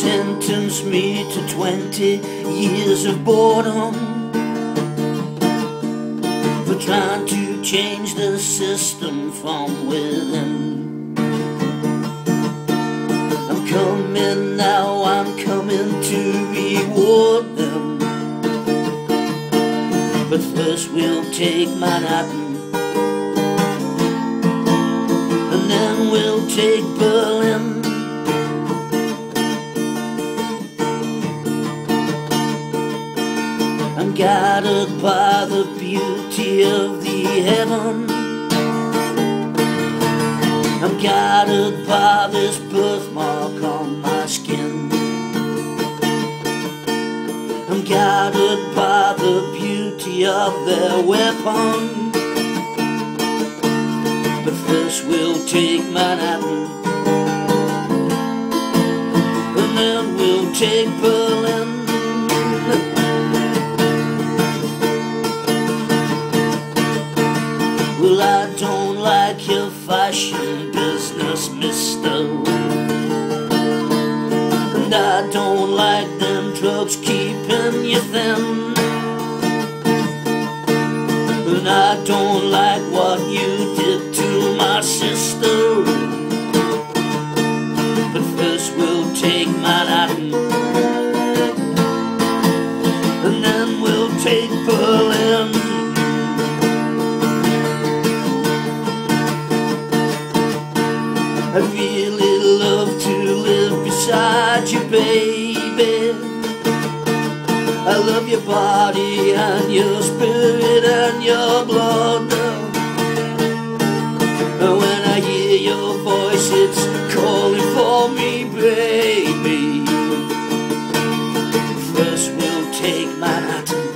sentenced me to 20 years of boredom for trying to change the system from within. I'm coming now, I'm coming to reward them, but first we'll take Manhattan, and then we'll take Berlin. I'm guided by the beauty of the heaven. I'm guided by this birthmark on my skin. I'm guided by the beauty of their weapon. But first we'll take Manhattan, and then we'll take Berlin. Well, I don't like your fashion business, mister, and I don't like them drugs keeping you thin, and I don't like what you did to my sister. But first we'll take Manhattan, and then we'll take Berlin. I'd really love to live beside you, baby. I love your body and your spirit and your blood. And when I hear your voice, it's calling for me, baby. First we'll take Manhattan,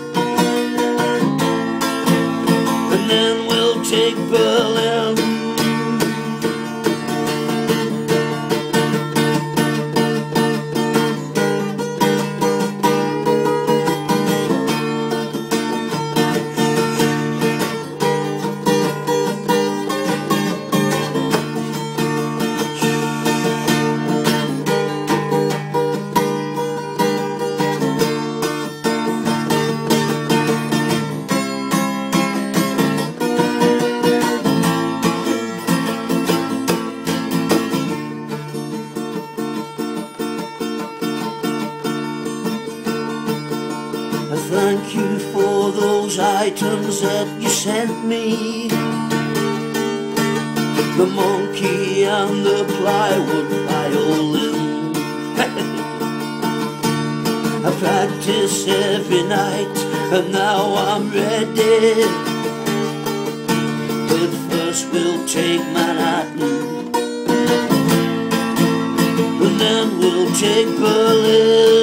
and then we'll take Berlin. Thank you for those items that you sent me, the monkey and the plywood violin. I practice every night and now I'm ready, but first we'll take Manhattan, and then we'll take Berlin.